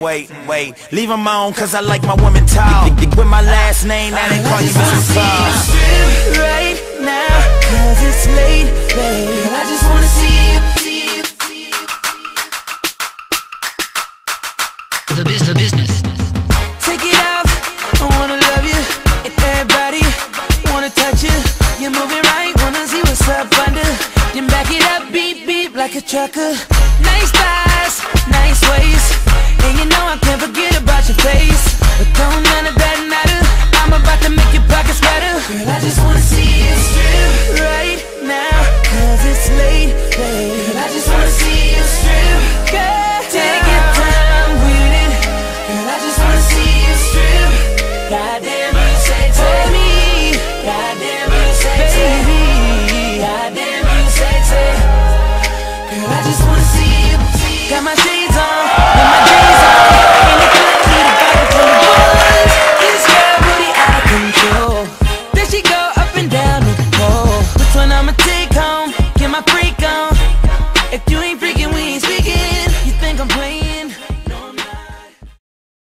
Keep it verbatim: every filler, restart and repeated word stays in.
Wait, wait, leave them on, cause I like my women tall. With my last name, now they call you Mister Claus. Right now, cause it's late, babe. I just wanna see you, see you, see you. The business, the business. Take it off, I wanna love you. And everybody wanna touch you. You're moving right, wanna see what's up under. Then back it up, beep, beep, like a trucker. Nice thighs, nice waist.